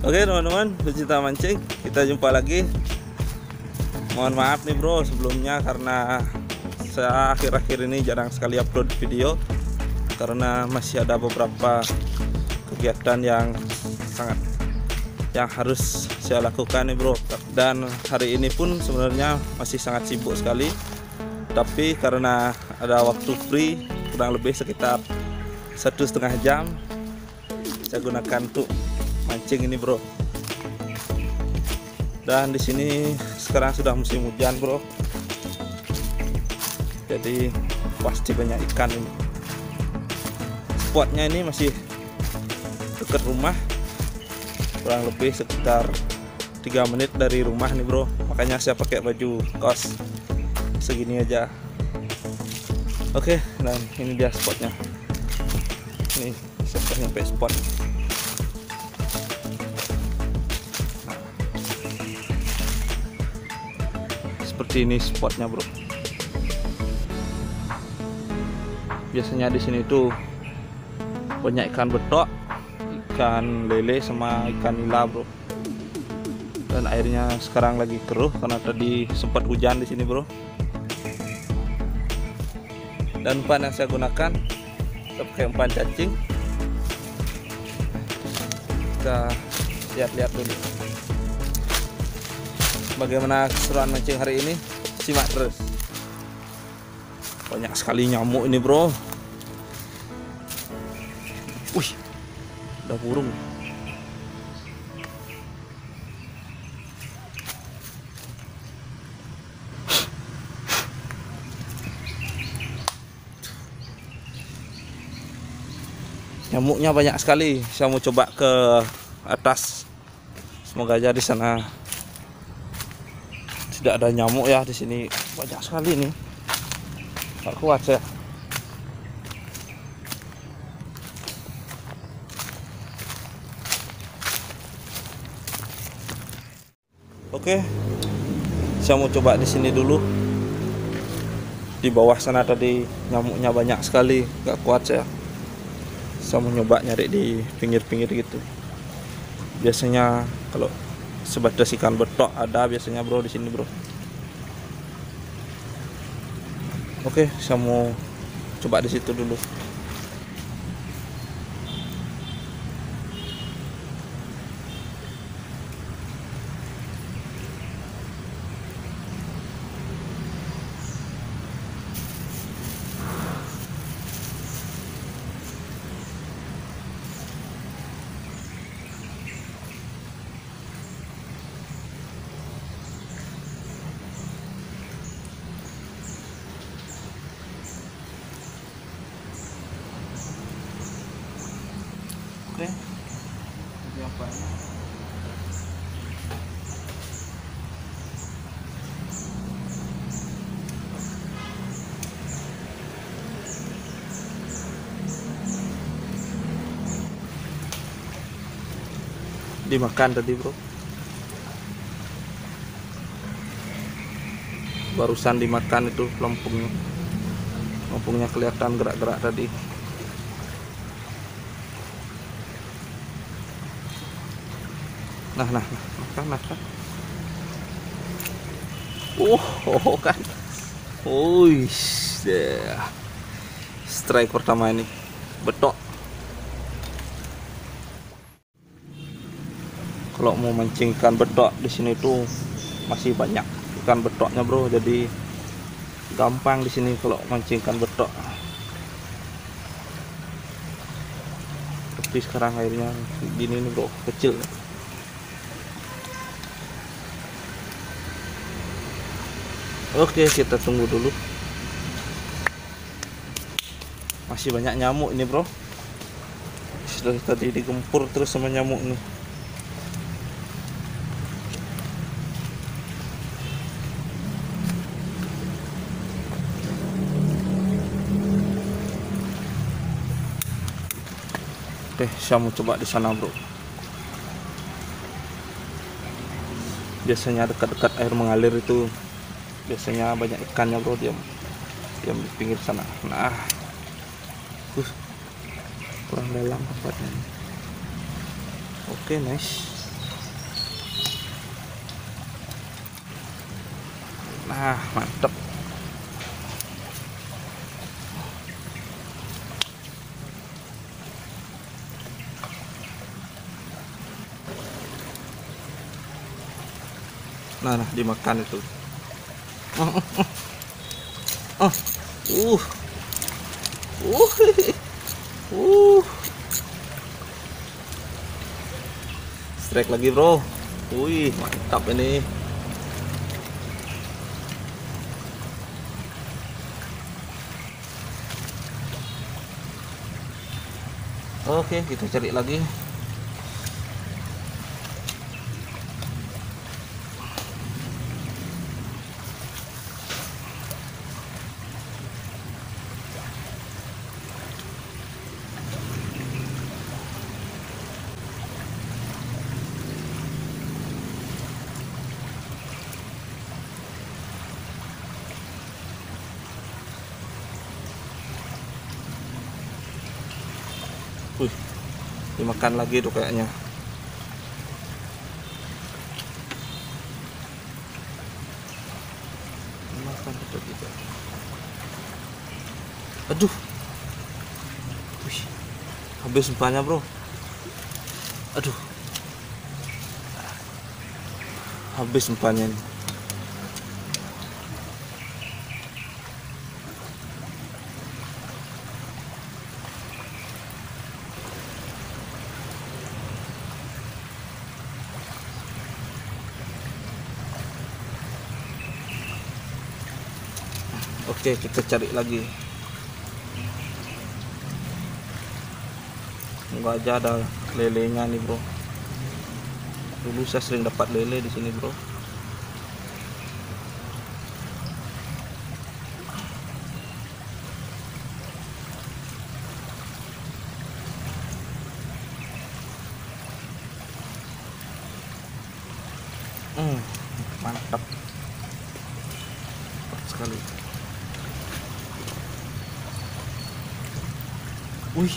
Oke teman-teman, pecinta mancing, kita jumpa lagi. Mohon maaf nih bro sebelumnya karena saya akhir-akhir ini jarang sekali upload video karena masih ada beberapa kegiatan yang harus saya lakukan nih bro. Dan hari ini pun sebenarnya masih sangat sibuk sekali, tapi karena ada waktu free kurang lebih sekitar 1,5 jam saya gunakan untuk mancing ini bro. Dan di sini sekarang sudah musim hujan bro, jadi pasti banyak ikan ini. Spotnya ini masih dekat rumah, kurang lebih sekitar 3 menit dari rumah nih bro, makanya saya pakai baju kaos segini aja. Oke, dan ini dia spotnya. Ini saya sudah nyampe spot. Seperti ini spotnya bro. Biasanya di sini tuh banyak ikan betok, ikan lele sama ikan nila bro. Dan airnya sekarang lagi keruh karena tadi sempat hujan di sini bro. Dan umpan yang saya gunakan, saya pakai umpan cacing. Kita lihat-lihat dulu bagaimana keseruan mancing hari ini. Simak terus. Banyak sekali nyamuk ini bro. Wih, ada burung. Nyamuknya banyak sekali. Saya mau coba ke atas. Semoga aja di sana tidak ada nyamuk ya. Di sini banyak sekali nih. Gak kuat saya. Oke, saya mau coba di sini dulu. Di bawah sana tadi nyamuknya banyak sekali, gak kuat saya. Saya mau nyoba nyari di pinggir-pinggir gitu. Biasanya kalau sebatas ikan betok ada biasanya bro di sini bro. Oke, saya mau coba di situ dulu. Oke, ini apa ini? Dimakan tadi bro, barusan dimakan itu lempungnya kelihatan gerak-gerak tadi. Nah, makan. Kan. Strike pertama ini betok. Kalau mau mancing ikan betok di sini tuh masih banyak ikan betoknya bro, jadi gampang di sini kalau mancing ikan betok. Tapi sekarang airnya gini nih bro, kecil. Oke, kita tunggu dulu. Masih banyak nyamuk ini bro. Sudah tadi digempur terus sama nyamuk nih. Oke, saya mau coba di sana bro. Biasanya dekat-dekat air mengalir itu biasanya banyak ikannya bro, diam di pinggir sana. Nah, kurang dalam tempatnya. Oke, nice. Nah, mantep. Nah, dimakan itu. Oh, oh, oh. Uh, uh. Strike lagi bro. Wih, mantap ini. Oke, kita cari lagi. Wih, dimakan lagi tuh kayaknya. Dimakan itu juga. Aduh. Wih, habis umpannya bro. Aduh, habis umpannya nih. Oke, kita cari lagi. Semoga aja ada lelenya nih bro. Dulu saya sering dapat lele di sini bro. Mantap sekali. Wih,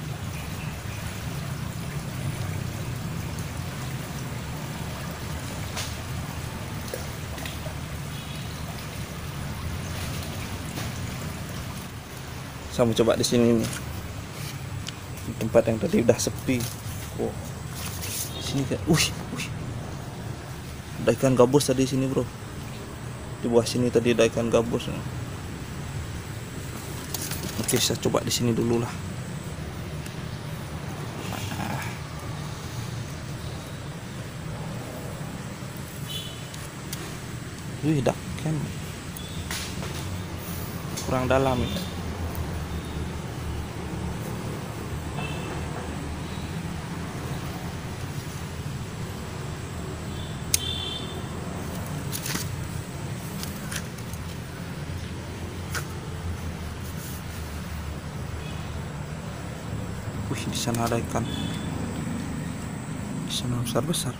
saya mau coba di sini nih, di tempat yang tadi udah sepi. Oh, di sini kayak, ada ikan gabus tadi sini bro. Di bawah sini tadi ada ikan gabus. Oke, saya coba di sini dulu lah. Wih, daken kurang dalam ya. Wih, di sana ada ikan. Di sana besar-besar.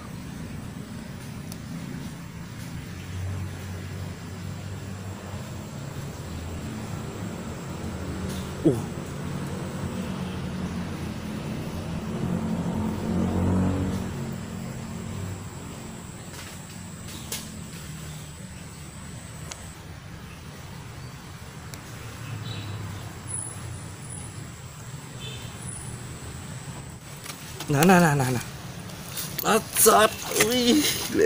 Nah. Latsat. Wih,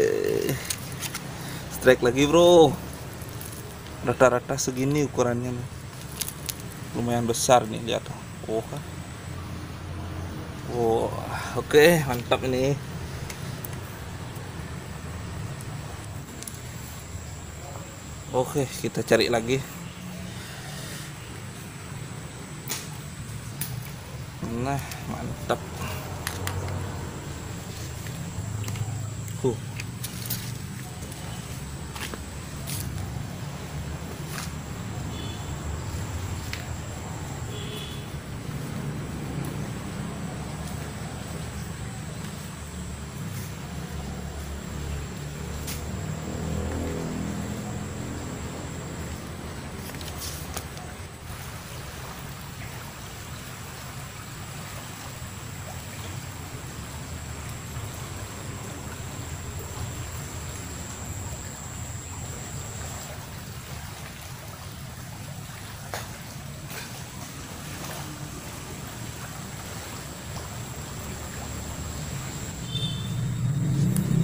strike lagi bro. Rata-rata segini ukurannya nih. Lumayan besar nih, lihat. Oh kan. Oh, oke, mantap ini. Oke, kita cari lagi. Nah, mantap.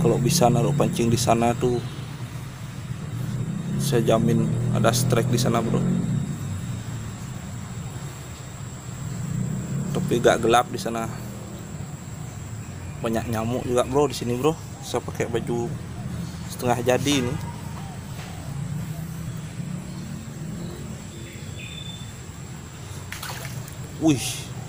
Kalau bisa naruh pancing di sana tuh, saya jamin ada strike di sana bro. Tapi gak gelap di sana, banyak nyamuk juga bro di sini bro. Saya pakai baju setengah jadi ini. Wih,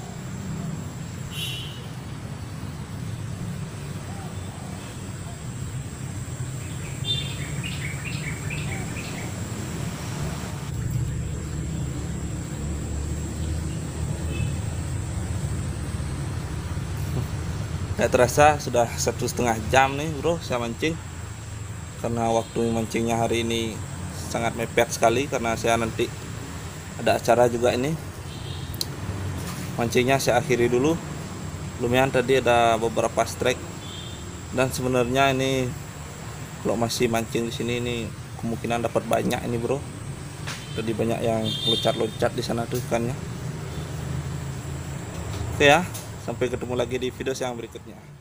gak terasa sudah 1,5 jam nih bro saya mancing. Karena waktu mancingnya hari ini sangat mepet sekali, karena saya nanti ada acara juga ini. Mancingnya saya akhiri dulu. Lumayan tadi ada beberapa strike, dan sebenarnya ini kalau masih mancing di sini ini kemungkinan dapat banyak ini bro. Jadi banyak yang loncat-loncat di sana tuh ikannya. Oke ya, sampai ketemu lagi di video yang berikutnya.